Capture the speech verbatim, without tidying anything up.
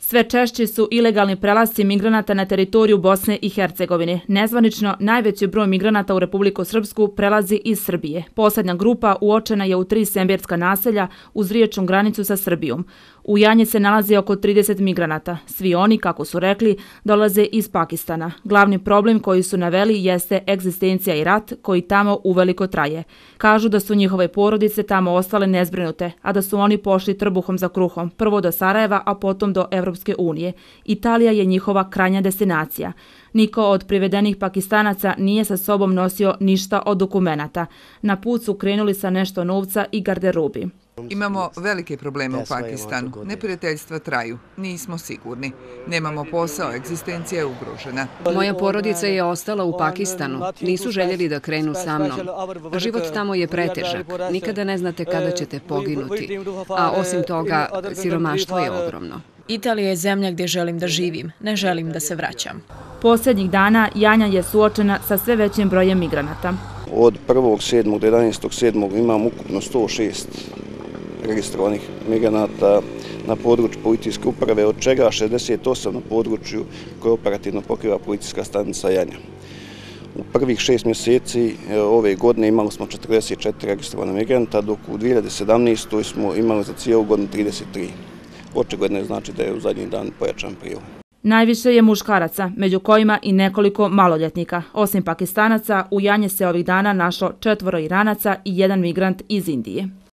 Sve češći su ilegalni prelasci migranata na teritoriju Bosne i Hercegovine. Nezvanično, najveći broj migranata u Republiku Srpsku prelazi iz Srbije. Poslednja grupa uočena je u tri sembirska naselja uz riječnu granicu sa Srbijom. U Janji se nalazi oko trideset migranata. Svi oni, kako su rekli, dolaze iz Pakistana. Glavni problem koji su naveli jeste egzistencija i rat koji tamo uveliko traje. Kažu da su njihove porodice tamo ostale nezbrinute, a da su oni pošli trbuhom za kruhom, prvo do Sarajeva, a potom do Evropske unije. Italija je njihova krajnja destinacija. Niko od privedenih Pakistanaca nije sa sobom nosio ništa od dokumenata. Na put su krenuli sa nešto novca i garderobi. Imamo velike probleme u Pakistanu. Neprijateljstva traju. Nismo sigurni. Nemamo posao, egzistencija je ugrožena. Moja porodica je ostala u Pakistanu. Nisu željeli da krenu sa mnom. Život tamo je pretežak. Nikada ne znate kada ćete poginuti. A osim toga, siromaštvo je ogromno. Italija je zemlja gdje želim da živim. Ne želim da se vraćam. Posljednjih dana Janja je suočena sa sve većim brojem migranata. Od prvog sedmog do jedanaestog sedmog imam ukupno sto šest registrovanih migranata na području policijske uprave, od čega šezdeset osam na području koje operativno pokriva policijska stanica Janja. U prvih šest mjeseci ove godine imali smo četrdeset četiri registrovana migranta, dok u dvije hiljade sedamnaestoj smo imali za cijelu godinu trideset tri. Očigledno je znači da je u zadnji dan pojačan priliv. Najviše je muškaraca, među kojima i nekoliko maloljetnika. Osim Pakistanaca, u Janji se ovih dana našlo četvoro Iranaca i jedan migrant iz Indije.